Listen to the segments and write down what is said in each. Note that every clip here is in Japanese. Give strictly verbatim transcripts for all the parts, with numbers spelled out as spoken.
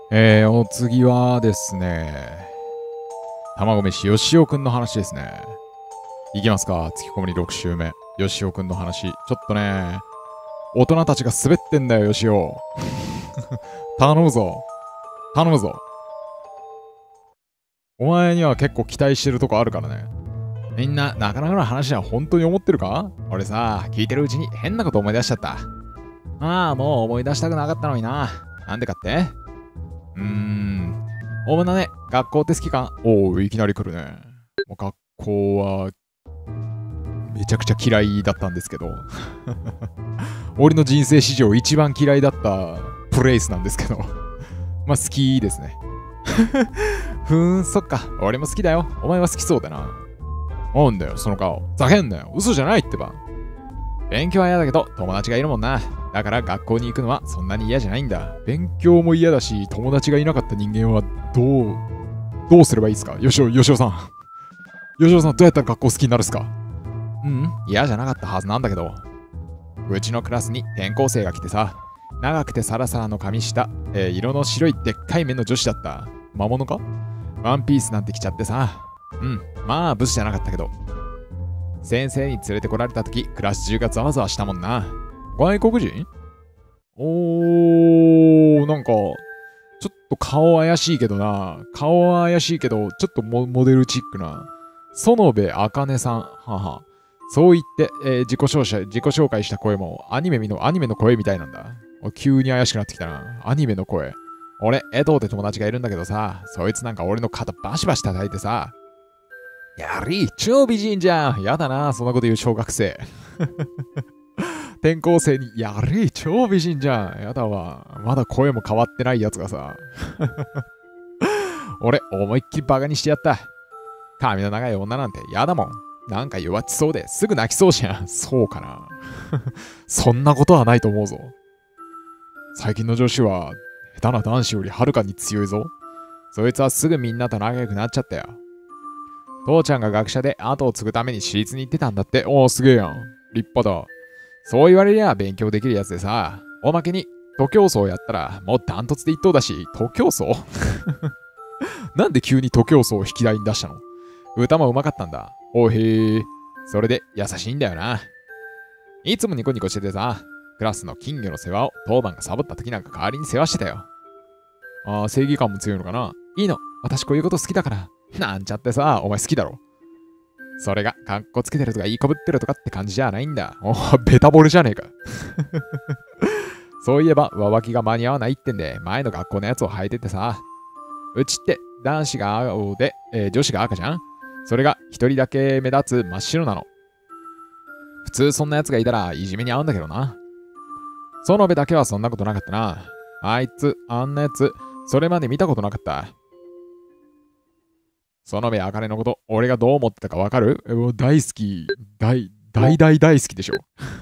えー、お次はですね、卵飯よしおくんの話ですね。いきますか、月こもりろく週目。よしおくんの話。ちょっとね、大人たちが滑ってんだよ、よしお。頼むぞ。頼むぞ。お前には結構期待してるとこあるからね。みんな、なかなかの話は本当に思ってるか？俺さ、聞いてるうちに変なこと思い出しちゃった。ああ、もう思い出したくなかったのにな。なんでかって？うーん。おおむね、学校って好きか？おお、いきなり来るね。もう学校は、めちゃくちゃ嫌いだったんですけど。俺の人生史上一番嫌いだったプレイスなんですけど。まあ好きですね。ふーん、そっか。俺も好きだよ。お前は好きそうだな。なんだよ、その顔。ざけんなよ。嘘じゃないってば。勉強は嫌だけど、友達がいるもんな。だから学校に行くのはそんなに嫌じゃないんだ。勉強も嫌だし、友達がいなかった人間はどう、どうすればいいですか？よしお、よしおさん。よしおさん、どうやったら学校好きになるっすか？うん、嫌じゃなかったはずなんだけど。うちのクラスに転校生が来てさ、長くてサラサラの髪下、えー色の白いでっかい目の女子だった。魔物か？ワンピースなんて着ちゃってさ。うん、まあブスじゃなかったけど。先生に連れてこられた時、クラス中がざわざわしたもんな。外国人？おー、なんか、ちょっと顔怪しいけどな。顔は怪しいけど、ちょっとモモデルチックな。園部茜さん。はは。そう言って、えー自己紹介、自己紹介した声もアニメの、アニメの声みたいなんだ。お急に怪しくなってきたな。アニメの声。俺、江藤って友達がいるんだけどさ、そいつなんか俺の肩バシバシ叩いてさ、やり超美人じゃん。やだな、そんなこと言う小学生。転校生に、やり超美人じゃん。やだわ。まだ声も変わってないやつがさ。俺、思いっきりバカにしてやった。髪の長い女なんてやだもん。なんか弱っちそうですぐ泣きそうじゃん。そうかな。そんなことはないと思うぞ。最近の女子は、下手な男子よりはるかに強いぞ。そいつはすぐみんなと仲良くなっちゃったよ。父ちゃんが学者で後を継ぐために私立に行ってたんだって。おー、すげえやん。立派だ。そう言われりゃ勉強できるやつでさ、おまけに、徒競走やったらもうダントツで一等だし、徒競走なんで急に徒競走を引き台に出したの？歌も上手かったんだ。おへー。それで優しいんだよな。いつもニコニコしててさ、クラスの金魚の世話を当番がサボった時なんか代わりに世話してたよ。あー、正義感も強いのかな。いいの。私こういうこと好きだから。なんちゃってさ、お前好きだろ。それが、かっこつけてるとかいいこぶってるとかって感じじゃないんだ。おベタボルじゃねえか。そういえば、上履きが間に合わないってんで、前の学校のやつを履いててさ。うちって男子が青で、えー女子が赤じゃん。それが一人だけ目立つ真っ白なの。普通そんなやつがいたらいじめに遭うんだけどな。園部だけはそんなことなかったな。あいつ、あんなやつ、それまで見たことなかった。園部茜のこと、俺がどう思ってたかわかる？もう大好き。大、大大大好きでしょ。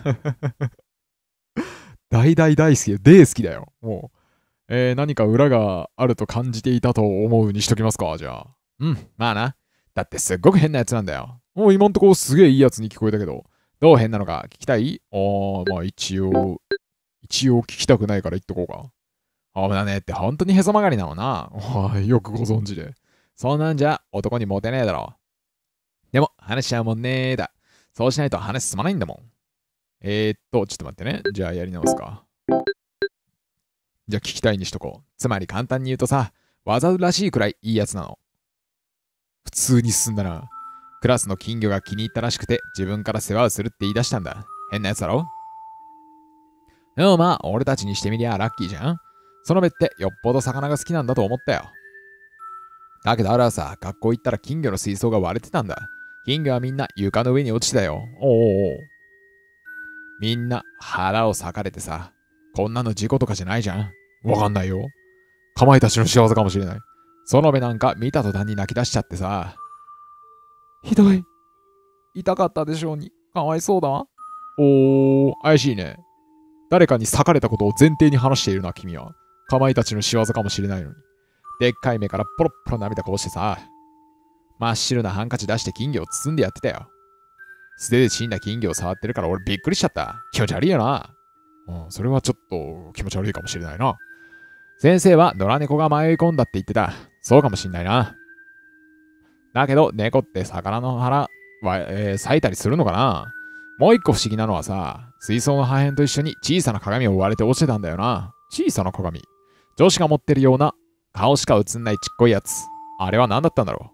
大大大好き。大好きだよ。もう。えー、何か裏があると感じていたと思うにしときますか、じゃあ。うん、まあな。だってすっごく変なやつなんだよ。もう今んところすげえいいやつに聞こえたけど、どう変なのか聞きたい？あー、まあ一応、一応聞きたくないから言っとこうか。あぶなねって本当にへそ曲がりなのな。おいよくご存知で。そんなんじゃ男にモテねえだろ。でも話しちゃうもんねーだ。そうしないと話進まないんだもん。えー、っと、ちょっと待ってね。じゃあやり直すか。じゃあ聞きたいにしとこう。つまり簡単に言うとさ、わざらしいくらいいいやつなの。普通に進んだな。クラスの金魚が気に入ったらしくて自分から世話をするって言い出したんだ。変なやつだろ？でもまあ、俺たちにしてみりゃラッキーじゃん。そのべってよっぽど魚が好きなんだと思ったよ。だけどある朝、学校行ったら金魚の水槽が割れてたんだ。金魚はみんな床の上に落ちてたよ。おうおうおう。みんな腹を裂かれてさ、こんなの事故とかじゃないじゃん。わかんないよ。かまいたちの仕業かもしれない。園部なんか見た途端に泣き出しちゃってさ。ひどい。痛かったでしょうに。かわいそうだわ。おー、怪しいね。誰かに裂かれたことを前提に話しているな、君は。かまいたちの仕業かもしれないのに。でっかい目からポロッポロ涙こぼしてさ。真っ白なハンカチ出して金魚を包んでやってたよ。素手で死んだ金魚を触ってるから俺びっくりしちゃった。気持ち悪いよな。うん、それはちょっと気持ち悪いかもしれないな。 先生は野良猫が迷い込んだって言ってた。そうかもしんないな。だけど、猫って魚の腹は、えー、裂いたりするのかな。もう一個不思議なのはさ、水槽の破片と一緒に小さな鏡を割れて落ちてたんだよな。小さな鏡。女子が持ってるような顔しか映んないちっこいやつ。あれは何だったんだろう。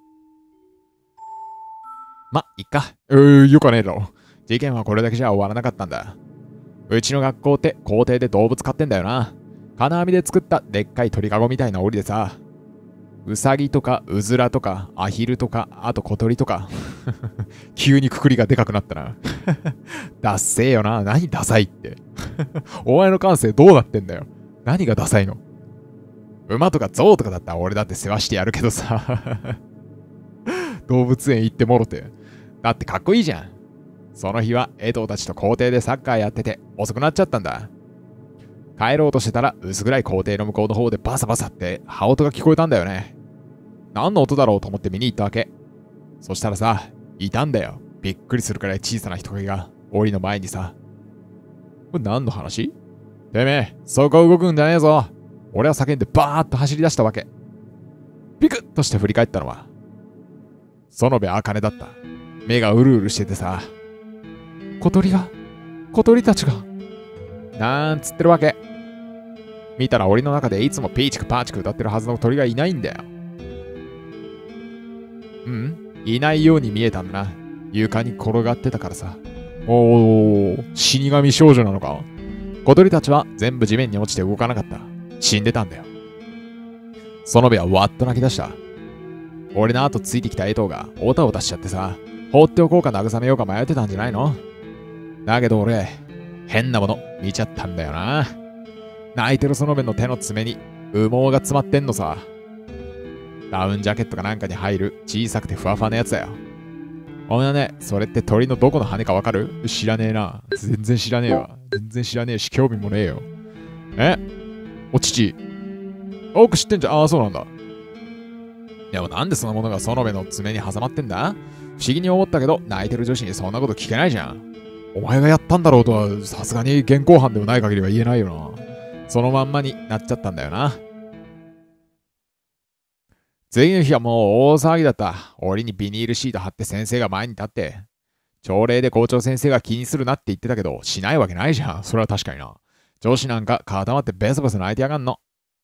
ま、いっか。えー、よかねえだろ。事件はこれだけじゃ終わらなかったんだ。うちの学校って校庭で動物飼ってんだよな。金網で作ったでっかい鳥かごみたいな檻でさ、ウサギとかウズラとかアヒルとか、あと小鳥とか。急にくくりがでかくなったな。ダッセーよな。何ダサいって。お前の感性どうなってんだよ。何がダサいの。馬とか象とかだったら俺だって世話してやるけどさ。動物園行ってもろて。だってかっこいいじゃん。その日は江藤たちと校庭でサッカーやってて遅くなっちゃったんだ。帰ろうとしてたら薄暗い校庭の向こうの方でバサバサって羽音が聞こえたんだよね。何の音だろうと思って見に行ったわけ。そしたらさ、いたんだよ。びっくりするくらい小さな人影が檻の前にさ。これ何の話？てめえ、そこ動くんじゃねえぞ。俺は叫んでバーッと走り出したわけ。ピクッとして振り返ったのは園部茜だった。目がうるうるしててさ、小鳥が、小鳥たちが、なんつってるわけ。見たら檻の中でいつもピーチクパーチク歌ってるはずの鳥がいないんだよ。うん、いないように見えたんだな。床に転がってたからさ。おー、死神少女なのか。小鳥たちは全部地面に落ちて動かなかった。死んでたんだよ。園部はわっと泣き出した。俺の後ついてきた江藤がオタオタしちゃってさ、放っておこうか慰めようか迷ってたんじゃないの。だけど俺、変なもの見ちゃったんだよな。泣いてる園部の手の爪に羽毛が詰まってんのさ。ダウンジャケットかなんかに入る小さくてふわふわなやつだよ。お前ね、それって鳥のどこの羽かわかる？知らねえな。全然知らねえわ。全然知らねえし興味もねえよ。え？お父。奥知ってんじゃん。ああ、そうなんだ。でもなんでそのものが園部の爪に挟まってんだ？不思議に思ったけど、泣いてる女子にそんなこと聞けないじゃん。お前がやったんだろうとは、さすがに現行犯でもない限りは言えないよな。そのまんまになっちゃったんだよな。次の日はもう大騒ぎだった。檻にビニールシート貼って先生が前に立って、朝礼で校長先生が気にするなって言ってたけど、しないわけないじゃん。それは確かにな。女子なんか固まってベソベソ泣いてやがんの。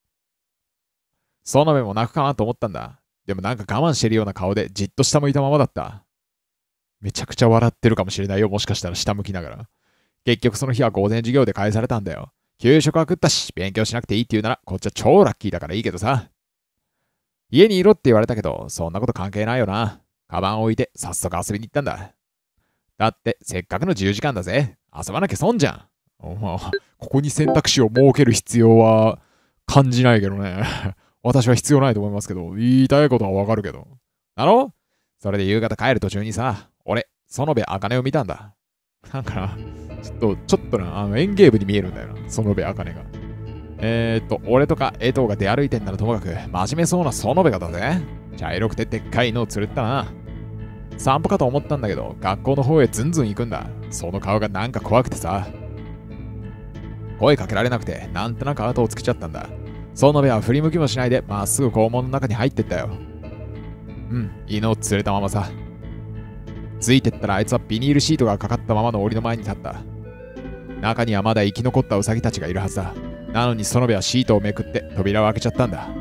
園部も泣くかなと思ったんだ。でもなんか我慢してるような顔でじっと下向いたままだった。めちゃくちゃ笑ってるかもしれないよ。もしかしたら下向きながら。結局その日は午前授業で返されたんだよ。給食は食ったし、勉強しなくていいって言うなら、こっちは超ラッキーだからいいけどさ。家にいろって言われたけど、そんなこと関係ないよな。カバンを置いて早速遊びに行ったんだ。だってせっかくの自由時間だぜ。遊ばなきゃ損じゃん。おまあ、ここに選択肢を設ける必要は感じないけどね。私は必要ないと思いますけど、言いたいことはわかるけど。だろ？それで夕方帰る途中にさ、俺、園部茜を見たんだ。なんかな、ちょっと、ちょっとな、あの、園芸部に見えるんだよな、園部茜が。えーっと、俺とか江藤が出歩いてんならともかく、真面目そうな園部がだぜ。茶色くてでっかいのを釣ったな。散歩かと思ったんだけど、学校の方へずんずん行くんだ。その顔がなんか怖くてさ。声かけられなくて、なんとなく後をつけちゃったんだ。園部は振り向きもしないで、まっすぐ校門の中に入ってったよ。うん、犬を連れたままさ。ついてったらあいつはビニールシートがかかったままの檻の前に立った。中にはまだ生き残ったウサギたちがいるはずだ。なのに園部はシートをめくって扉を開けちゃったんだ。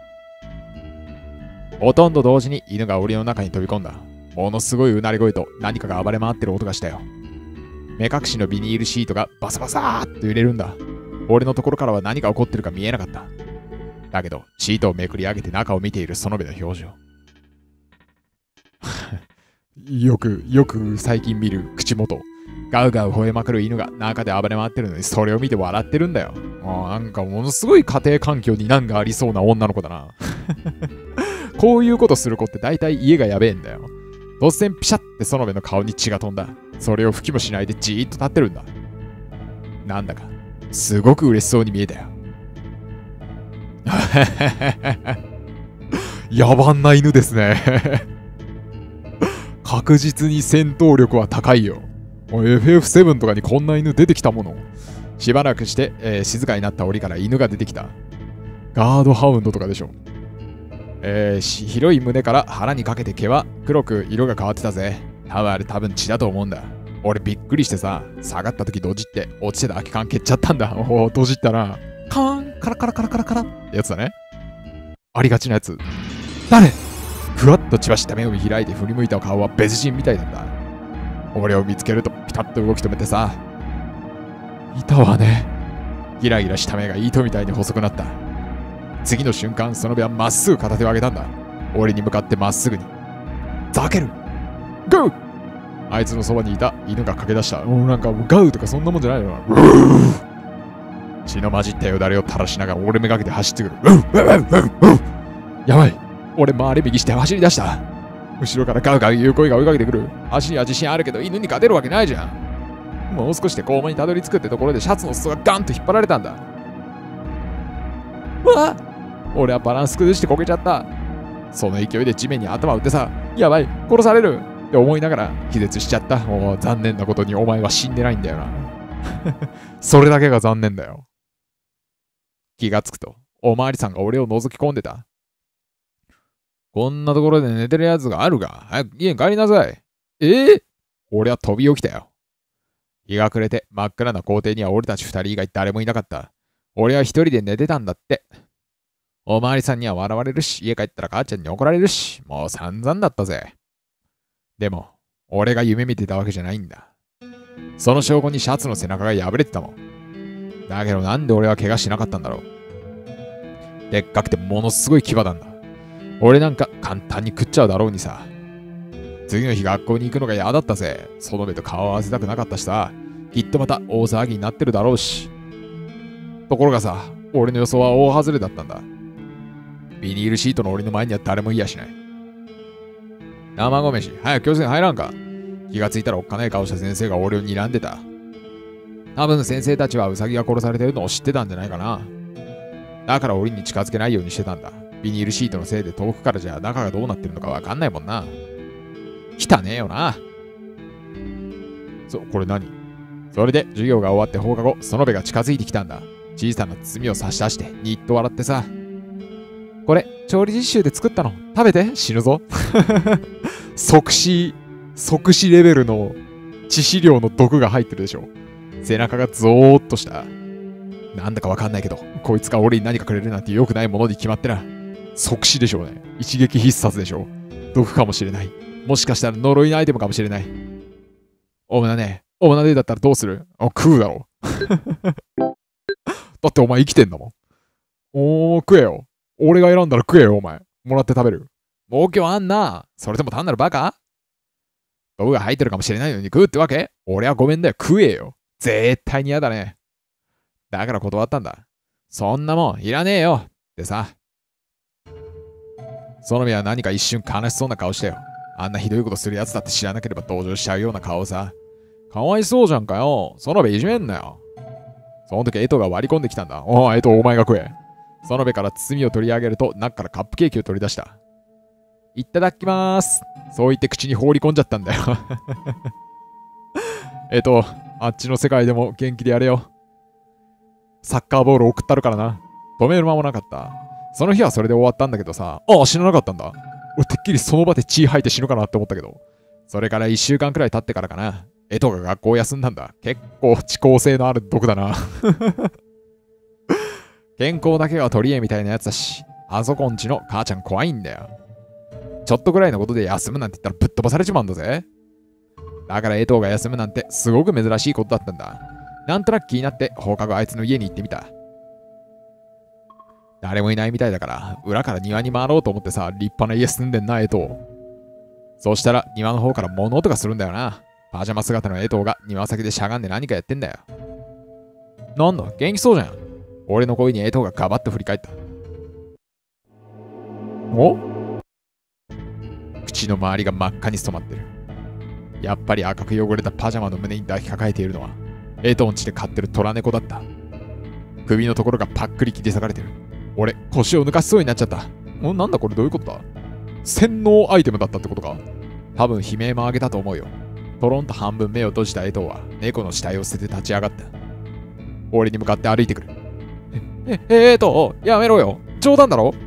ほとんど同時に犬が檻の中に飛び込んだ。ものすごいうなり声と何かが暴れ回ってる音がしたよ。目隠しのビニールシートがバサバサーっと揺れるんだ。俺のところからは何が起こってるか見えなかった。だけどシートをめくり上げて中を見ている園部の表情。よく、よく最近見る口元。ガウガウ吠えまくる犬が中で暴れ回ってるのにそれを見て笑ってるんだよ。もうなんかものすごい家庭環境に難がありそうな女の子だな。こういうことする子って大体家がやべえんだよ。突然ピシャって園部の顔に血が飛んだ。それを吹きもしないでじーっと立ってるんだ。なんだか、すごく嬉しそうに見えたよ。野蛮な犬ですね。確実に戦闘力は高いよ。エフエフセブン とかにこんな犬出てきたもの。しばらくして、えー、静かになった檻から犬が出てきた。 ガードハウンドとかでしょ。えー、広い胸から腹にかけて毛は黒く色が変わってたぜ。多分あれ多分血だと思うんだ。俺びっくりしてさ、下がった時ドジって落ちてた空き缶蹴っちゃったんだ。おお、ドジったな。カーン、カラカラカラカラカラってやつだね。ありがちなやつ。誰？ふわっと血はした目を見開いて振り向いた顔は別人みたいだった。俺を見つけるとピタッと動き止めてさ。いたわね。ギラギラした目が糸みたいに細くなった。次の瞬間、その目はまっすぐ片手を上げたんだ。俺に向かってまっすぐに。ザケル！ゴー！あいつのそばにいた犬が駆け出した。もうなんかガウとかそんなもんじゃないよな。血の混じったよだれを垂らしながら俺めがけて走ってくる。やばい。俺回り右して走り出した。後ろからガウガウ言う声が追いかけてくる。足には自信あるけど犬に勝てるわけないじゃん。もう少しで肛門にたどり着くってところでシャツの裾がガンと引っ張られたんだ。うわ！俺はバランス崩してこけちゃった。その勢いで地面に頭を打ってさ、やばい、殺されるって思いながら気絶しちゃった。もう残念なことにお前は死んでないんだよな。それだけが残念だよ。気がつくと、おまわりさんが俺を覗き込んでた。こんなところで寝てるやつがあるが、早く家に帰りなさい。えー、俺は飛び起きたよ。日が暮れて真っ暗な校庭には俺たち二人以外誰もいなかった。俺は一人で寝てたんだって。おまわりさんには笑われるし、家帰ったら母ちゃんに怒られるし、もう散々だったぜ。でも、俺が夢見てたわけじゃないんだ。その証拠にシャツの背中が破れてたもん。だけどなんで俺は怪我しなかったんだろう。でっかくてものすごい牙なんだ。俺なんか簡単に食っちゃうだろうにさ。次の日学校に行くのが嫌だったぜ。その目と顔を合わせたくなかったしさ。きっとまた大騒ぎになってるだろうし。ところがさ、俺の予想は大外れだったんだ。ビニールシートの俺の前には誰もいやしない。生米飯、早く教室に入らんか。気がついたらおっかない顔した先生が俺を睨んでた。多分先生たちはウサギが殺されてるのを知ってたんじゃないかな。だから俺に近づけないようにしてたんだ。ビニールシートのせいで遠くからじゃ中がどうなってるのかわかんないもんな。汚ねえよな。そ、これ何？それで授業が終わって放課後、園部が近づいてきたんだ。小さな包みを差し出して、にっと笑ってさ。これ、調理実習で作ったの。食べて、死ぬぞ。即死、即死レベルの致死量の毒が入ってるでしょ。背中がゾーッとした。なんだかわかんないけど、こいつが俺に何かくれるなんて良くないものに決まってな。即死でしょうね。一撃必殺でしょ。毒かもしれない。もしかしたら呪いのアイテムかもしれない。おむなね、おむなねだったらどうする？あ、食うだろ。だってお前生きてんだもん。おー、食えよ。俺が選んだら食えよ、お前。もらって食べる。儲けはあんな。それとも単なるバカ？毒が入ってるかもしれないのに食うってわけ？俺はごめんだよ。食えよ。絶対に嫌だね。だから断ったんだ。そんなもんいらねえよ。ってさ。園部は何か一瞬悲しそうな顔したよ。あんなひどいことするやつだって知らなければ同情しちゃうような顔さ。かわいそうじゃんかよ。園部いじめんなよ。その時エトが割り込んできたんだ。おい、エトお前が食え。園部から包みを取り上げると中からカップケーキを取り出した。いただきまーす。そう言って口に放り込んじゃったんだよ。えっと、あっちの世界でも元気でやれよ。サッカーボール送ったるからな。止める間もなかった。その日はそれで終わったんだけどさ。ああ、死ななかったんだ。俺てっきりその場で血吐いて死ぬかなって思ったけど。それからいっしゅうかんくらい経ってからかな。エトが学校を休んだんだ。結構遅効性のある毒だな。健康だけは取り柄みたいなやつだし、あそこんちの母ちゃん怖いんだよ。ちょっとぐらいのことで休むなんて言ったらぶっ飛ばされちまうんだぜ。だからエトが休むなんてすごく珍しいことだったんだ。なんとなく気になって放課後あいつの家に行ってみた。誰もいないみたいだから、裏から庭に回ろうと思ってさ、立派な家住んでんな、エト。そしたら庭の方から物音がするんだよな。パジャマ姿のエトが庭先でしゃがんで何かやってんだよ。なんだ、元気そうじゃん。俺の声にエトがガバッと振り返った。お？口の周りが真っ赤に染まってる。やっぱり赤く汚れたパジャマの胸に抱きかかえているのは、エトん家で飼ってる虎猫だった。首のところがパックリ切り裂かれてる。俺、腰を抜かしそうになっちゃった。お、なんだこれどういうことだ？洗脳アイテムだったってことか？多分悲鳴も上げたと思うよ。トロンと半分目を閉じたエトは猫の死体を捨てて立ち上がった。俺に向かって歩いてくる。え、え、えーと、やめろよ。 冗談だろ。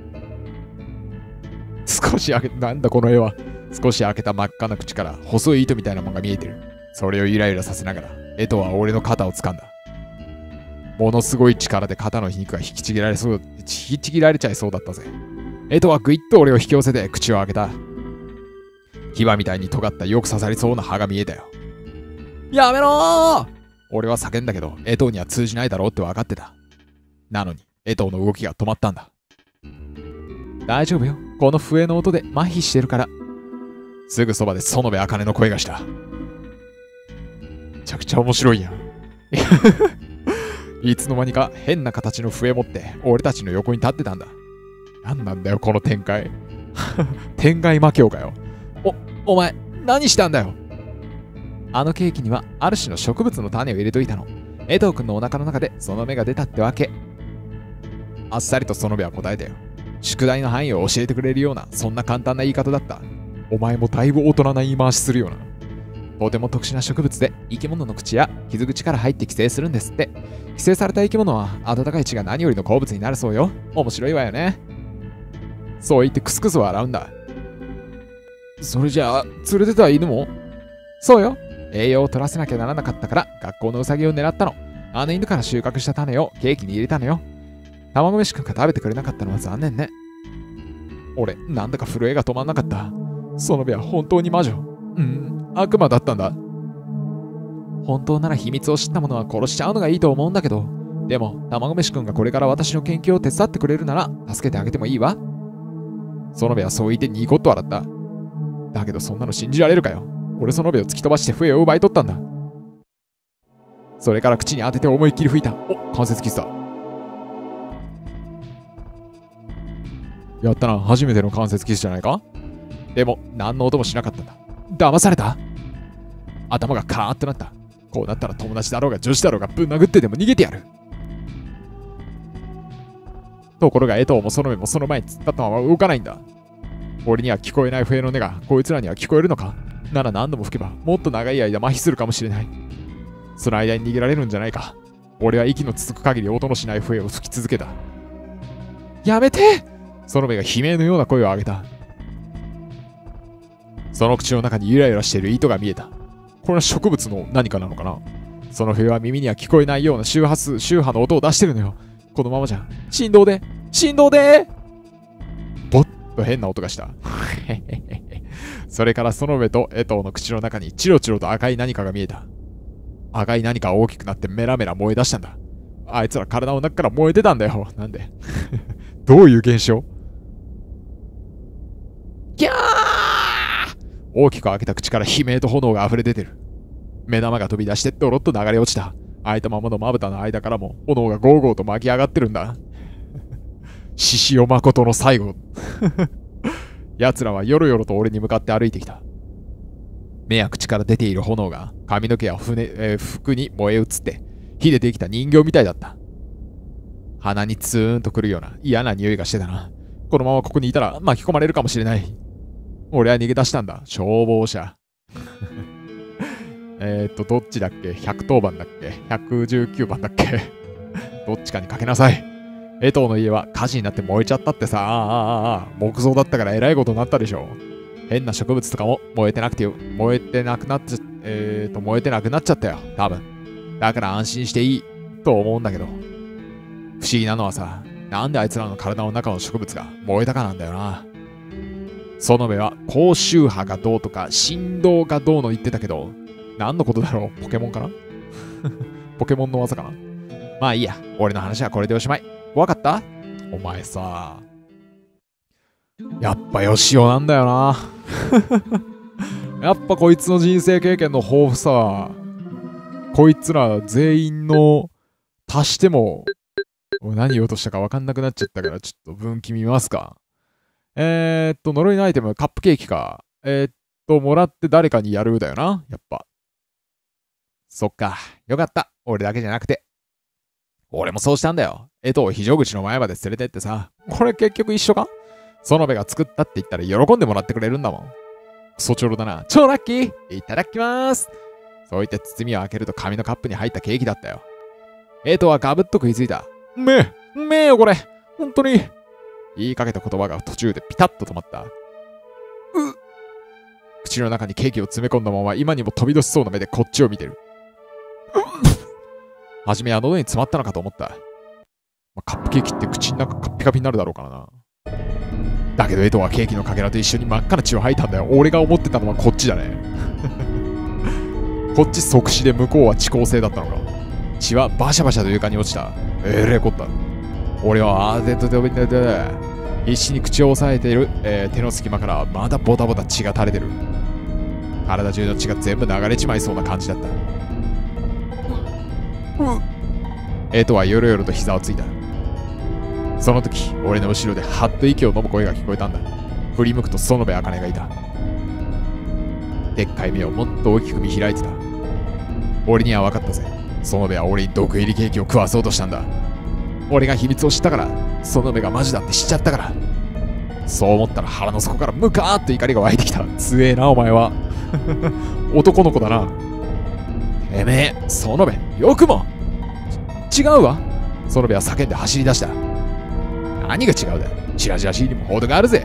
少し開け、なんだこの絵は。少し開けた真っ赤な口から細い糸みたいなものが見えてる。それをゆらゆらさせながら、エトは俺の肩を掴んだ。ものすごい力で肩の皮肉が引きちぎられそう、引きちぎられちゃいそうだったぜ。エトはぐいっと俺を引き寄せて口を開けた。牙みたいに尖ったよく刺さりそうな歯が見えたよ。やめろー！俺は叫んだけど、エトには通じないだろうって分かってた。なのに、エトの動きが止まったんだ。大丈夫よ。この笛の音で麻痺してるから。すぐそばで園部茜の声がした。めちゃくちゃ面白いやん。いつの間にか変な形の笛持って俺たちの横に立ってたんだ。なんなんだよこの展開。天外魔境かよ。お、お前何したんだよ。あのケーキにはある種の植物の種を入れといたの。江藤君のお腹の中でその芽が出たってわけ。あっさりと園部は答えたよ。宿題の範囲を教えてくれるようなそんな簡単な言い方だった。お前もだいぶ大人な言い回しするよな。とても特殊な植物で生き物の口や傷口から入って寄生するんですって。寄生された生き物は温かい血が何よりの好物になるそうよ。面白いわよね。そう言ってクスクス笑うんだ。それじゃあ連れてた犬も？そうよ。栄養を取らせなきゃならなかったから学校のウサギを狙ったの。あの犬から収穫した種をケーキに入れたのよ。卵飯くんが食べてくれなかったのは残念ね。俺なんだか震えが止まんなかった。園部は本当に魔女。うん、悪魔だったんだ。本当なら秘密を知った者は殺しちゃうのがいいと思うんだけど、でも卵飯くんがこれから私の研究を手伝ってくれるなら助けてあげてもいいわ。園部はそう言ってニコッと笑った。だけどそんなの信じられるかよ。俺園部を突き飛ばして笛を奪い取ったんだ。それから口に当てて思いっきり吹いた。お、関節キスだ。やったな、初めての関節キスじゃないか。でも何の音もしなかったんだ。騙された？頭がカーッとなった。こうなったら友達だろうが女子だろうがぶん殴ってでも逃げてやる。ところが江藤も園部もその前に突っ立ったまま動かないんだ。俺には聞こえない笛の音がこいつらには聞こえるのか。なら何度も吹けばもっと長い間麻痺するかもしれない。その間に逃げられるんじゃないか。俺は息の続く限り音のしない笛を吹き続けた。やめて！園部が悲鳴のような声を上げた。その口の中にゆらゆらしている糸が見えた。これは植物の何かなのかな。その笛は耳には聞こえないような周波数、周波の音を出してるのよ。このままじゃ振動で振動でボッと変な音がした。それから園部と江藤の口の中にチロチロと赤い何かが見えた。赤い何かが大きくなってメラメラ燃え出したんだ。あいつら体の中から燃えてたんだよ。なんでどういう現象？ギャー！大きく開けた口から悲鳴と炎が溢れ出てる。目玉が飛び出してドロッと流れ落ちた。開いたままのまぶたの間からも炎がゴーゴーと巻き上がってるんだ。獅子王誠の最後。奴らはよろよろと俺に向かって歩いてきた。目や口から出ている炎が髪の毛や船、えー、服に燃え移って火でできた人形みたいだった。鼻にツーンとくるような嫌な匂いがしてたな。このままここにいたら巻き込まれるかもしれない。俺は逃げ出したんだ。消防車。えっと、どっちだっけ ?ひゃくとおばんだっけ ?ひゃくじゅうきゅうばんだっけどっちかにかけなさい。江藤の家は火事になって燃えちゃったってさ、ああああ木造だったからえらいことになったでしょ。変な植物とかも燃えてなくてよ、燃えてなくなっちゃ、えーと、燃えてなくなっちゃったよ。多分。だから安心していいと思うんだけど。不思議なのはさ、なんであいつらの体の中の植物が燃えたかなんだよな。園部は高周波がどうとか振動がどうの言ってたけど、何のことだろう？ポケモンかなポケモンの技かな。まあいいや。俺の話はこれでおしまい。わかった？お前さ。やっぱヨシオなんだよな。やっぱこいつの人生経験の豊富さ。こいつら全員の足しても、何言おうとしたか分かんなくなっちゃったから、ちょっと分岐見ますか。えーっと、呪いのアイテム、カップケーキか。えーっと、もらって誰かにやるだよな。やっぱ。そっか。よかった。俺だけじゃなくて。俺もそうしたんだよ。江藤を非常口の前まで連れてってさ。これ結局一緒か？園部が作ったって言ったら喜んでもらってくれるんだもん。クソチョロだな。超ラッキー！いただきまーす。そう言って包みを開けると紙のカップに入ったケーキだったよ。江藤はガブッと食いついた。うめえうめえよこれ。 本当に。言いかけた言葉が途中でピタッと止まった。う口の中にケーキを詰め込んだまま今にも飛び出しそうな目でこっちを見てる。はじめは喉に詰まったのかと思った。まあ、カップケーキって口の中カッピカピになるだろうからな。だけどエトはケーキのかけらと一緒に真っ赤な血を吐いたんだよ。俺が思ってたのはこっちだね。こっち即死で向こうは遅効性だったのか。血はバシャバシャと床に落ちた。えれこった。俺はあーでとでびてて必死に口を押さえている、えー、手の隙間からまだボタボタ血が垂れてる。体中の血が全部流れちまいそうな感じだった。エトはよろよろと膝をついた。その時、俺の後ろではっと息を飲む声が聞こえたんだ。振り向くと園部茜がいた。でっかい目をもっと大きく見開いてた。俺には分かったぜ。園部は俺に毒入りケーキを食わそうとしたんだ。俺が秘密を知ったから、園部がマジだって知っちゃったから。そう思ったら腹の底からムカーッと怒りが湧いてきた。強えな、お前は。男の子だな。てめえ、園部、よくも。違うわ。園部は叫んで走り出した。何が違うだよ。チラチラしいにも程があるぜ。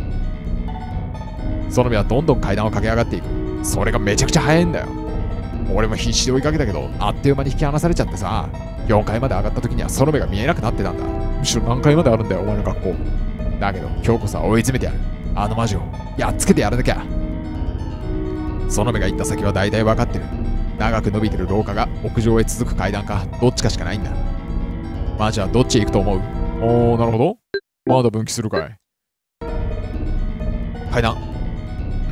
園部はどんどん階段を駆け上がっていく。それがめちゃくちゃ速いんだよ。俺も必死で追いかけたけど、あっという間に引き離されちゃってさ、よんかいまで上がった時には園部が見えなくなってたんだ。むしろ何階まであるんだよ、お前の学校。だけど、今日こそは追い詰めてやる。あの魔女をやっつけてやらなきゃ。園部が行った先は大体分かってる。長く伸びてる廊下が屋上へ続く階段か、どっちかしかないんだ。魔女はどっちへ行くと思う？おー、なるほど。まだ分岐するかい。階段。うん、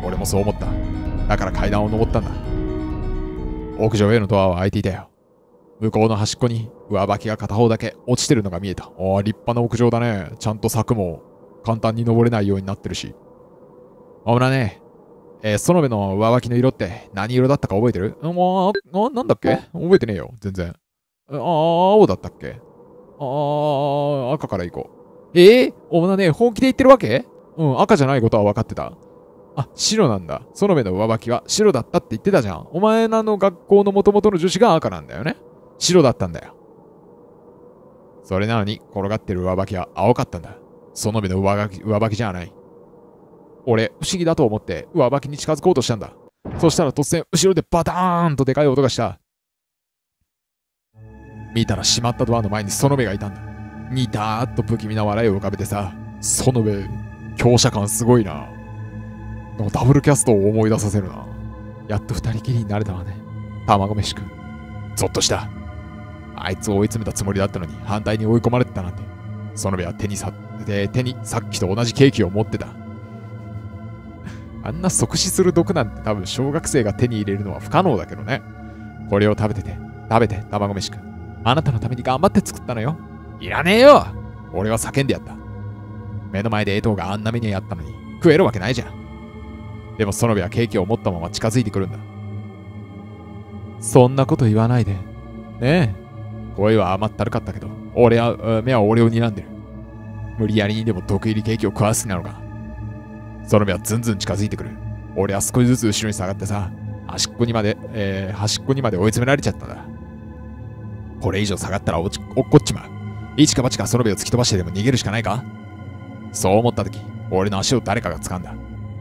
俺もそう思った。だから階段を登ったんだ。屋上へのドアは開いていたよ。向こうの端っこに上履きが片方だけ落ちてるのが見えた。おー、立派な屋上だね。ちゃんと柵も簡単に登れないようになってるし。あぶなね。えー、園部の上履きの色って何色だったか覚えてる？もう、あ、なんだっけ？覚えてねえよ、全然。あ、青だったっけ？あー、赤から行こう。えー、お前ね、本気で言ってるわけ？うん、赤じゃないことは分かってた。あ、白なんだ。園部の上履きは白だったって言ってたじゃん。お前らの学校の元々の女子が赤なんだよね。白だったんだよ。それなのに、転がってる上履きは青かったんだ。園部の上履き、上履きじゃない。俺、不思議だと思って上履きに近づこうとしたんだ。そしたら突然、後ろでバターンとでかい音がした。見たら閉まったドアの前に園部がいたんだ。にたーっと不気味な笑いを浮かべてさ、園部、強者感すごいな。ダブルキャストを思い出させるな。やっと二人きりになれたわね。卵飯くん。ゾッとした。あいつを追い詰めたつもりだったのに反対に追い込まれてたなんて。園部は手にさ、で手にさっきと同じケーキを持ってた。あんな即死する毒なんて多分小学生が手に入れるのは不可能だけどね。これを食べてて、食べて、卵飯くん。あなたのために頑張って作ったのよ。いらねえよ。俺は叫んでやった。目の前で江藤があんな目にやったのに食えるわけないじゃん。でも園部はケーキを持ったまま近づいてくるんだ。そんなこと言わないで。ねえ。声は甘ったるかったけど、俺は、目は俺を睨んでる。無理やりにでも毒入りケーキを食わす気なのか。園部はずんずん近づいてくる。俺は少しずつ後ろに下がってさ、端っこにまで、えー、端っこにまで追い詰められちゃったんだ。これ以上下がったら落ち、落っこっちまう。一か八か園部を突き飛ばしてでも逃げるしかないか。そう思った時、俺の足を誰かが掴んだ。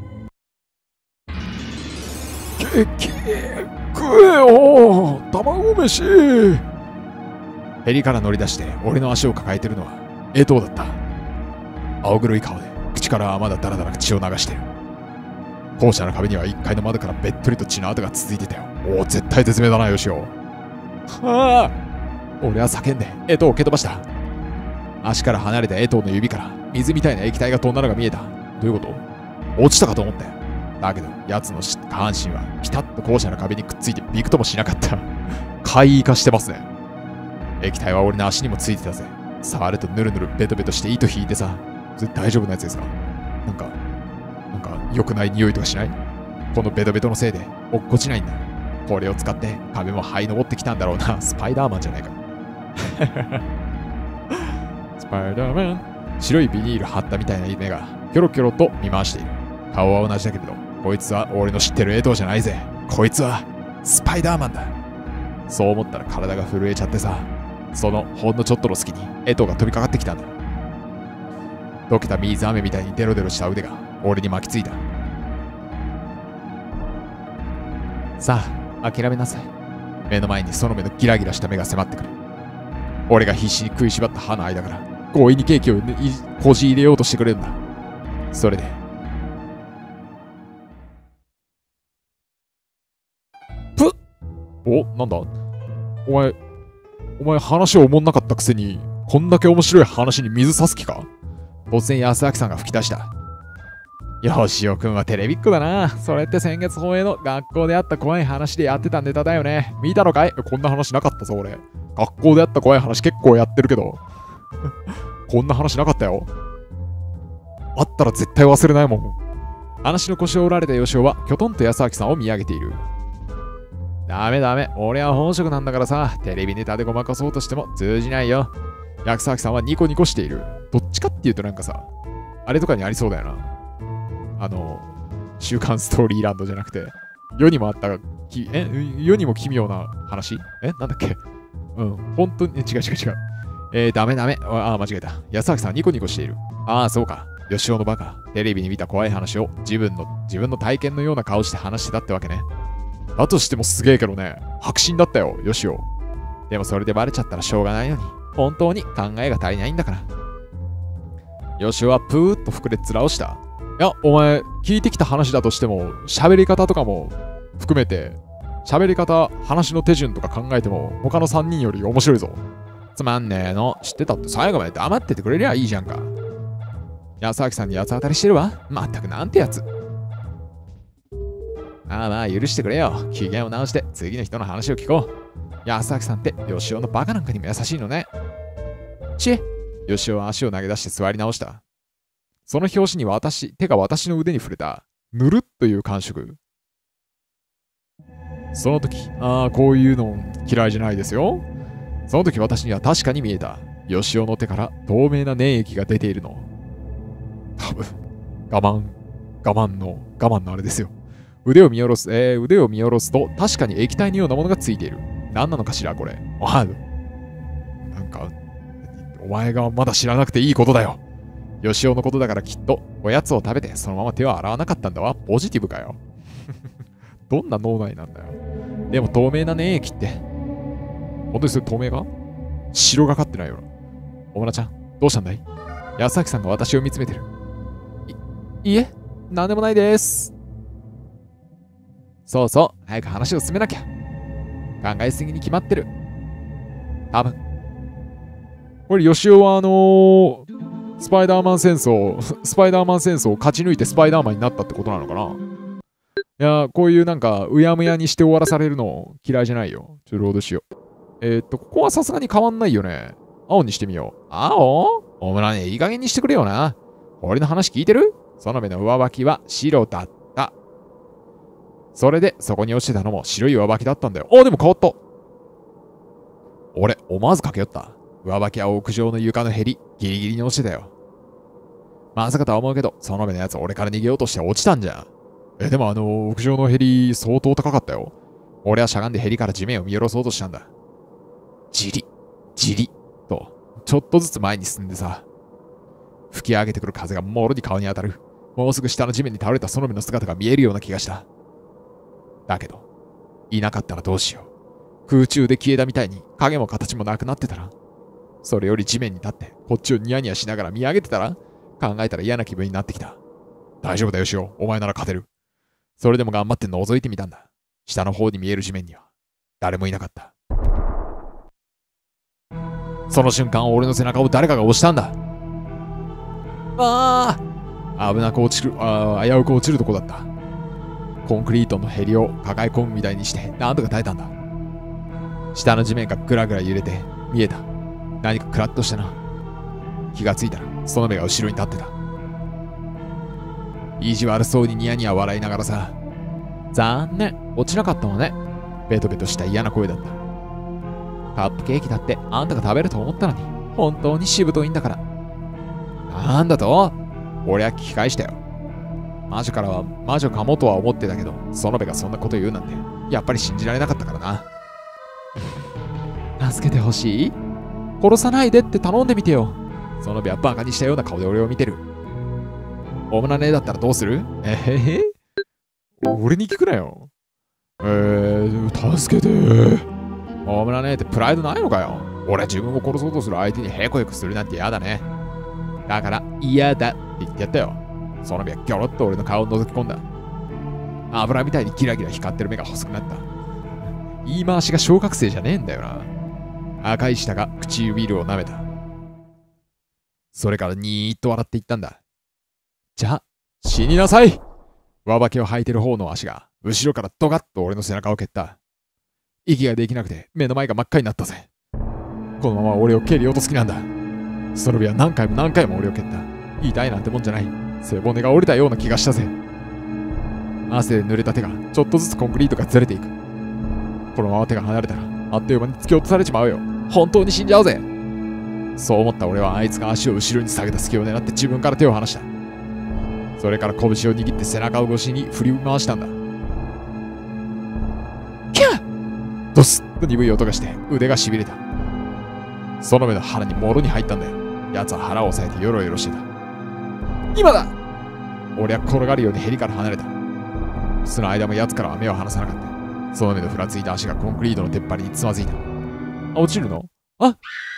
ケーキ、食えよ、卵飯。ヘリから乗り出して俺の足を抱えてるのは江藤だった。青黒い顔で口からはまだダラダラ血を流してる。校舎の壁にはいっかいの窓からべっとりと血の跡が続いてたよ。おお、絶対絶命だな、よしお。はあ。俺は叫んで江藤を蹴飛ばした。足から離れた江藤の指から水みたいな液体が飛んだのが見えた。どういうこと？落ちたかと思ったよ。だけど奴の下半身はピタッと校舎の壁にくっついてびくともしなかった。怪異化してますね。液体は俺の足にもついてたぜ。触るとヌルヌルベトベトして糸引いてさ。それ大丈夫なやつですか？なんかなんか良くない匂いとかしない？このベトベトのせいで落っこちないんだ。これを使って壁も這い登ってきたんだろうな。スパイダーマンじゃないか。スパイダーマン。白いビニール貼ったみたいな目がキョロキョロと見回している。顔は同じだけれど、こいつは俺の知ってる江藤じゃないぜ。こいつはスパイダーマンだ。そう思ったら体が震えちゃってさ。 そのほんのちょっとの隙に江藤が飛びかかってきたんだ。溶けた水飴みたいにデロデロした腕が俺に巻きついた。さあ、諦めなさい。目の前に園部のギラギラした目が迫ってくる。俺が必死に食いしばった歯の間から強引にケーキをこじ入れようとしてくれるんだ。それでぷっお、なんだお前、お前話おもんなかったくせにこんだけ面白い話に水差す気か。突然安明さんが吹き出した。よしおくんはテレビっ子だな。それって先月放映の学校であった怖い話でやってたネタだよね。見たのかい。こんな話なかったぞ俺。学校であった怖い話結構やってるけどこんな話なかったよ。あったら絶対忘れないもん。話の腰を折られた吉尾はきょとんと安明さんを見上げている。ダメダメ、俺は本職なんだからさ。テレビネタでごまかそうとしても通じないよ。安明さんはニコニコしている。どっちかっていうとなんかさ、あれとかにありそうだよな。あの、週刊ストーリーランドじゃなくて、世にもあったき、え、世にも奇妙な話えなんだっけうん、本当に、違う違う違う。えー、ダメダメ。ああ、間違えた。安明さんニコニコしている。ああ、そうか。吉尾のバカ。テレビに見た怖い話を自分の、自分の体験のような顔して話してたってわけね。だとしてもすげえけどね。迫真だったよ、吉尾。でもそれでバレちゃったらしょうがないのに。本当に考えが足りないんだから。吉尾はプーッと膨れ面をした。いや、お前、聞いてきた話だとしても、喋り方とかも含めて、喋り方、話の手順とか考えても、他のさんにんより面白いぞ。つまんねえの。知ってたって最後まで黙っててくれりゃいいじゃんか。安明さんに八つ当たりしてるわ。まったくなんてやつ。まあまあ許してくれよ。機嫌を直して次の人の話を聞こう。安明さんって吉尾のバカなんかにも優しいのね。ち吉尾は足を投げ出して座り直した。その拍子に私、手が私の腕に触れた。ぬるっという感触。その時、ああ、こういうの嫌いじゃないですよ。その時私には確かに見えた。吉尾の手から透明な粘液が出ているの。多分、我慢、我慢の、我慢のあれですよ。腕を見下ろす、えー、腕を見下ろすと確かに液体のようなものがついている。何なのかしら、これ。ああ、なんか、お前がまだ知らなくていいことだよ。吉尾のことだからきっとおやつを食べてそのまま手を洗わなかったんだわ。ポジティブかよ。どんな脳内なんだよ。でも透明な粘液って、本当にそれ透明か？白がかってないよな。おむらちゃん、どうしたんだい？安明さんが私を見つめてる。い、いえ、なんでもないです。そうそう、早く話を進めなきゃ。考えすぎに決まってる。多分。これ、吉尾はあのー、スパイダーマン戦争、スパイダーマン戦争を勝ち抜いてスパイダーマンになったってことなのかな。いや、こういうなんか、うやむやにして終わらされるの嫌いじゃないよ。ちょっとロードしよう。えー、っと、ここはさすがに変わんないよね。青にしてみよう。青？おむらね、いい加減にしてくれよな。俺の話聞いてる？園部の上履きは白だった。それで、そこに落ちてたのも白い上履きだったんだよ。お、でも変わった。俺、思わず駆け寄った。上履きは屋上の床のへり、ギリギリに落ちてたよ。まさかとは思うけど、園部のやつ俺から逃げようとして落ちたんじゃん。え、でもあの、屋上のへり相当高かったよ。俺はしゃがんでへりから地面を見下ろそうとしたんだ。じり、じり、と、ちょっとずつ前に進んでさ、吹き上げてくる風がもろに顔に当たる。もうすぐ下の地面に倒れた園部の姿が見えるような気がした。だけど、いなかったらどうしよう。空中で消えたみたいに影も形もなくなってたら。それより地面に立ってこっちをニヤニヤしながら見上げてたら、考えたら嫌な気分になってきた。大丈夫だよしお、お前なら勝てる。それでも頑張って覗いてみたんだ。下の方に見える地面には誰もいなかった。その瞬間俺の背中を誰かが押したんだ。ああ、危なく落ちる、あ危うく落ちるとこだった。コンクリートのへりを抱え込むみたいにしてなんとか耐えたんだ。下の地面がぐらぐら揺れて見えた。何かクラッとしたな。気がついたら園部が後ろに立ってた。意地悪そうにニヤニヤ笑いながらさ、残念、落ちなかったわね。ベトベトした嫌な声だった。カップケーキだってあんたが食べると思ったのに、本当にしぶといんだから。なんだと？俺は聞き返したよ。魔女からは魔女かもとは思ってたけど、園部がそんなこと言うなんて、やっぱり信じられなかったからな。助けてほしい？ 殺さないでって頼んでみてよ。園部はバカにしたような顔で俺を見てる。おむらねえだったらどうする？えへへ。俺に聞くなよ。えー、助けてー。おむらねえってプライドないのかよ。俺は自分を殺そうとする相手にヘコヘコするなんて嫌だね。だから嫌だって言ってやったよ。園部はギョロッと俺の顔を覗き込んだ。油みたいにギラギラ光ってる目が細くなった。言い回しが小学生じゃねえんだよな。赤い舌が唇を舐めた。それからにーっと笑って言ったんだ。じゃあ、死になさい。上履きを履いてる方の足が、後ろからドカッと俺の背中を蹴った。息ができなくて目の前が真っ赤になったぜ。このまま俺を蹴り落とす気なんだ。ソルビは何回も何回も俺を蹴った。痛いなんてもんじゃない。背骨が折れたような気がしたぜ。汗で濡れた手がちょっとずつコンクリートがずれていく。このまま手が離れたらあっという間に突き落とされちまうよ。本当に死んじゃうぜ。そう思った俺はあいつが足を後ろに下げた隙を狙って自分から手を離した。それから拳を握って背中を越しに振り回したんだ。キャッ！ドスッと鈍い音がして腕がしびれた。その目の腹にもろに入ったんだよ。奴は腹を押さえてヨロヨロしてた。今だ！俺は転がるようにヘリから離れた。その間も奴からは目を離さなかった。その目のふらついた足がコンクリートの鉄板につまずいた。あ、落ちるの？あ！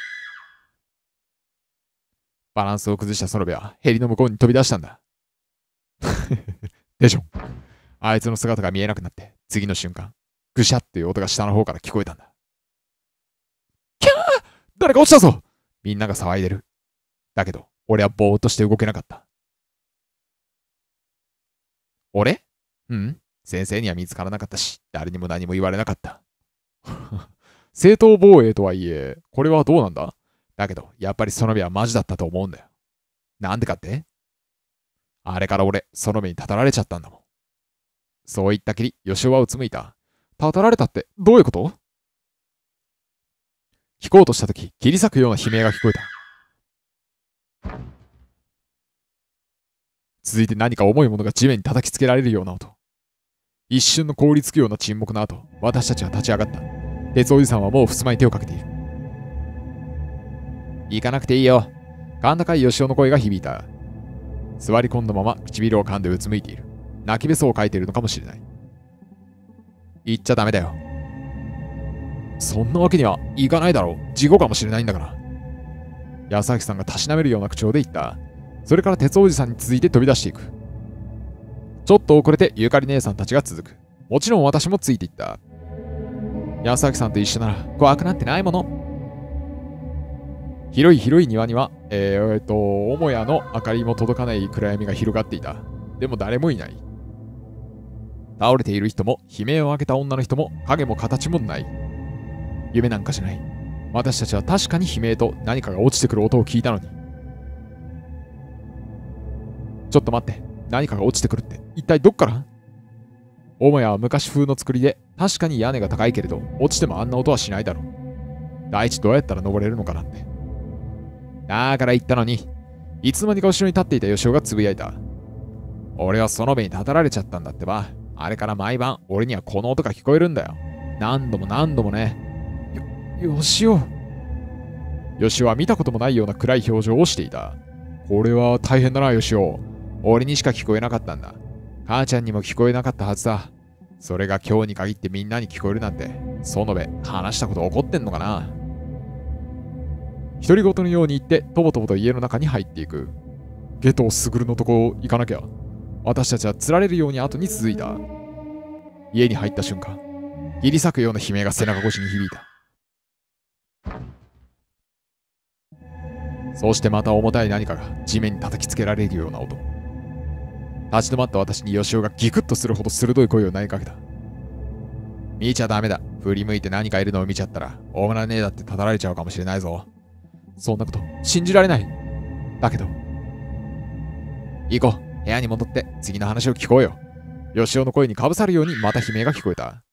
バランスを崩したソロベはヘリの向こうに飛び出したんだ。でしょ。あいつの姿が見えなくなって、次の瞬間、ぐしゃっていう音が下の方から聞こえたんだ。キャー！誰か落ちたぞ！みんなが騒いでる。だけど、俺はぼーっとして動けなかった。俺？うん。先生には見つからなかったし、誰にも何も言われなかった。正当防衛とはいえ、これはどうなんだ？だけど、やっぱりその目はマジだったと思うんだよ。なんでかって？あれから俺、その目にたたられちゃったんだもん。そう言ったきり、吉尾はうつむいた。たたられたってどういうこと？聞こうとしたとき、切り裂くような悲鳴が聞こえた。続いて何か重いものが地面に叩きつけられるような音。一瞬の凍りつくような沈黙の後、私たちは立ち上がった。鉄おじさんはもう襖に手をかけている。行かなくていいよ。甲高い吉尾の声が響いた。座り込んだまま唇を噛んでうつむいている。泣きべそをかいているのかもしれない。言っちゃダメだよ。そんなわけにはいかないだろう。事故かもしれないんだから。安明さんがたしなめるような口調で言った。それから鉄おじさんに続いて飛び出していく。ちょっと遅れてゆかり姉さんたちが続く。もちろん私もついていった。安明さんと一緒なら怖くなんてないもの。広い広い庭には、えー、えー、と、母屋の明かりも届かない暗闇が広がっていた。でも誰もいない。倒れている人も、悲鳴を上げた女の人も、影も形もない。夢なんかじゃない。私たちは確かに悲鳴と何かが落ちてくる音を聞いたのに。ちょっと待って。何かが落ちてくるって、一体どっから？母屋は昔風の作りで、確かに屋根が高いけれど、落ちてもあんな音はしないだろう。大地どうやったら登れるのかなんて。だから言ったのに、いつの間にか後ろに立っていた吉尾がつぶやいた。俺はその目にたたられちゃったんだってば。あれから毎晩、俺にはこの音が聞こえるんだよ。何度も何度もね。よ、吉尾。吉尾は見たこともないような暗い表情をしていた。これは大変だな、吉尾。俺にしか聞こえなかったんだ。母ちゃんにも聞こえなかったはずだ。それが今日に限ってみんなに聞こえるなんて、園部、話したこと起こってんのかな？独り言のように言って、とぼとぼと家の中に入っていく。ゲトスグルのとこ行かなきゃ。私たちは釣られるように後に続いた。家に入った瞬間、切り裂くような悲鳴が背中越しに響いた。そしてまた重たい何かが地面に叩きつけられるような音。立ち止まった私に吉尾がギクッとするほど鋭い声を投げかけた。見ちゃダメだ。振り向いて何かいるのを見ちゃったら、大村ねえだってたたられちゃうかもしれないぞ。そんなこと信じられない。だけど、行こう。部屋に戻って次の話を聞こうよ。吉尾の声にかぶさるようにまた悲鳴が聞こえた。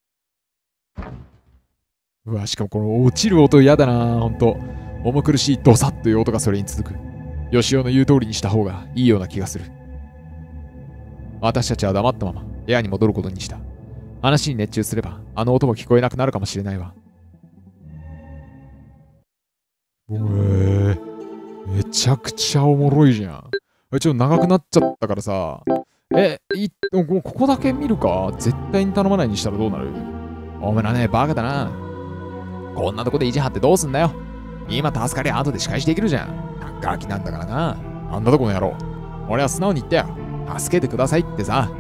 うわ、しかもこの落ちる音嫌だな。ほんと重苦しいドサッという音がそれに続く。吉尾の言う通りにした方がいいような気がする。私たちは黙ったまま部屋に戻ることにした。話に熱中すればあの音も聞こえなくなるかもしれないわ。 うえー、めちゃくちゃおもろいじゃん。え、ちょっと長くなっちゃったからさ、え、い、ここだけ見るか？絶対に頼まないにしたらどうなる？お前らね、バカだな。こんなとこで意地張ってどうすんだよ。今助かりゃ後で仕返しできるじゃん。ガキなんだからな。あんなとこの野郎。俺は素直に言ったよ。助けてくださいってさ。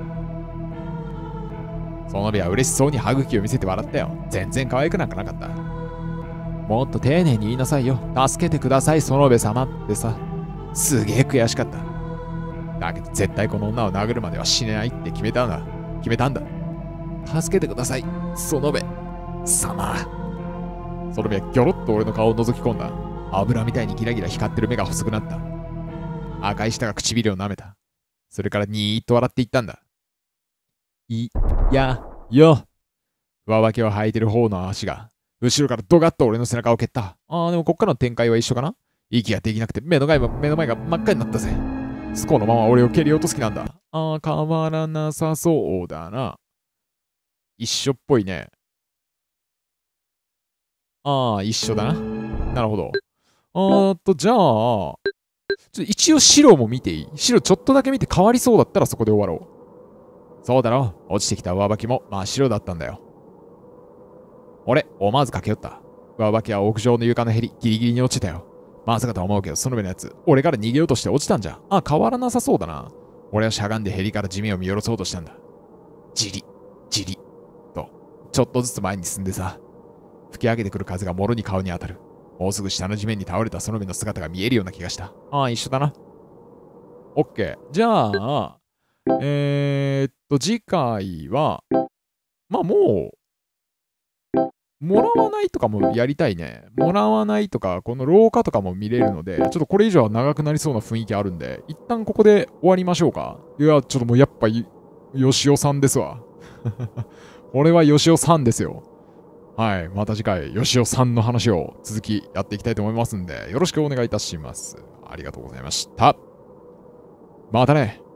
園部は嬉しそうに歯茎を見せて笑ったよ。全然可愛くなんかなかった。もっと丁寧に言いなさいよ。助けてください、園部様ってさ。すげえ悔しかった。だけど絶対この女を殴るまでは死ねないって決めたんだ。決めたんだ。助けてください、園部様。園部はギョロッと俺の顔を覗き込んだ。油みたいにギラギラ光ってる目が細くなった。赤い舌が唇を舐めた。それからにーっと笑っていったんだ。い、や、よ。上履きを履いてる方の足が、後ろからドガッと俺の背中を蹴った。あー、でもこっからの展開は一緒かな？息ができなくて目の前が、目の前が真っ赤になったぜ。スコのまま俺を蹴り落とす気なんだ。あー、変わらなさそうだな。一緒っぽいね。あー、一緒だな。なるほど。あーっと、じゃあ、ちょ一応白も見ていい？白ちょっとだけ見て変わりそうだったらそこで終わろう。そうだろ。落ちてきた上履きも真っ白だったんだよ。俺、思わず駆け寄った。上履きは屋上の床のへり、ギリギリに落ちてたよ。まさかとは思うけど、その上のやつ、俺から逃げようとして落ちたんじゃ。あ、変わらなさそうだな。俺はしゃがんでへりから地面を見下ろそうとしたんだ。じり、じり、と、ちょっとずつ前に進んでさ。吹き上げてくる風がもろに顔に当たる。もうすぐ下の地面に倒れたその目の姿が見えるような気がした。ああ、一緒だな。オッケー。じゃあ、えー、っと、次回は、まあもう、もらわないとかもやりたいね。もらわないとか、この廊下とかも見れるので、ちょっとこれ以上は長くなりそうな雰囲気あるんで、一旦ここで終わりましょうか。いや、ちょっともうやっぱ、よしおさんですわ。これはよしおさんですよ。はい。また次回、よしおさんの話を続きやっていきたいと思いますんで、よろしくお願いいたします。ありがとうございました。またね。